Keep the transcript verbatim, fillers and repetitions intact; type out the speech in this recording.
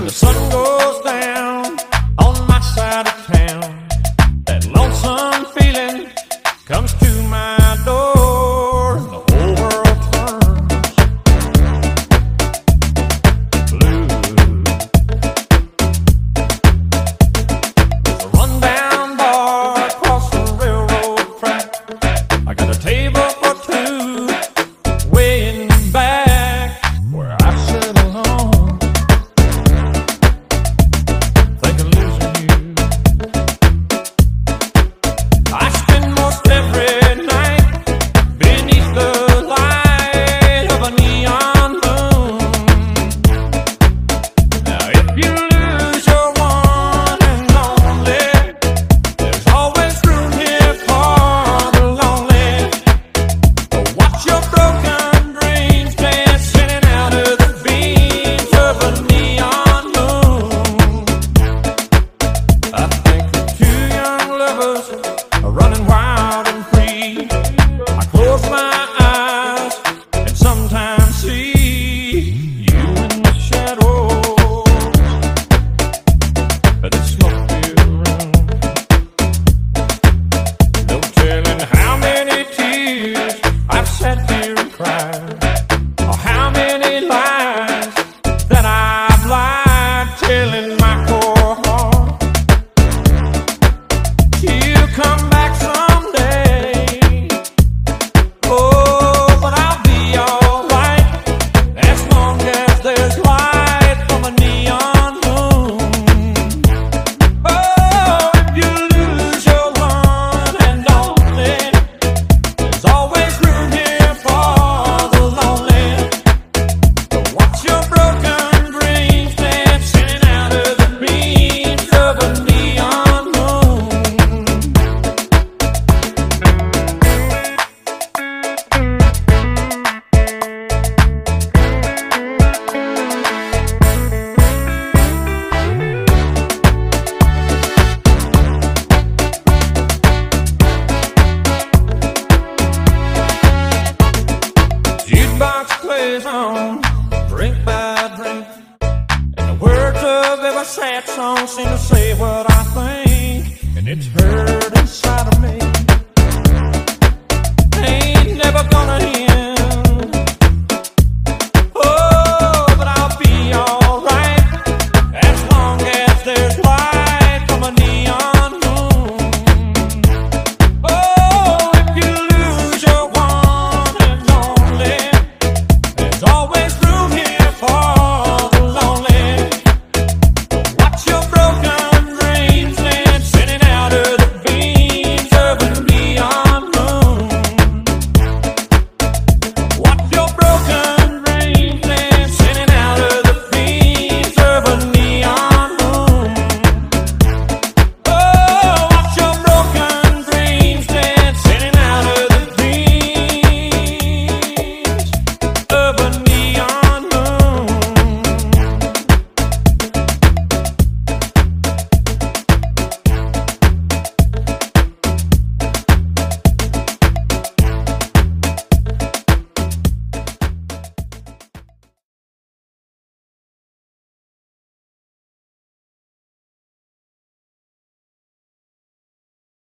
the sun goes down on my side of town, that lonesome feeling comes to my door, and the whole world turns blue. There's a rundown bar across the railroad track. I got a table for two way in the back where I sit alone, thinking losing you. I spend most every night beneath the light of a neon moon. Now if you lose your one and only, there's always room here for the lonely. Watch your broken dreams dancing out of the beams of a neon moon. I think of two young lovers running wild and free. I close my eyes and sometimes see you in the shadows of the smoke-filled room. No telling how many tears I've sat here and cried, or how many lies that I've lied, telling my poor heart you'll come back someday. Oh, but I'll be alright as long as there's light from a neon moon. Oh, if you lose your one and only, there's always room here for the lonely. Watch your broken dreams dancing out of the beams of a neon moon. Jukebox plays on, drink by drink, and the words of every sad song seem to say what I think, and it's her